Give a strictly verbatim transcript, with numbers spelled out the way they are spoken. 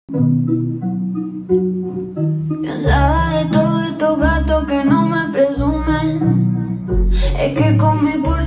Cansada de todos estos gatos que no me presumen. Es que con mi puro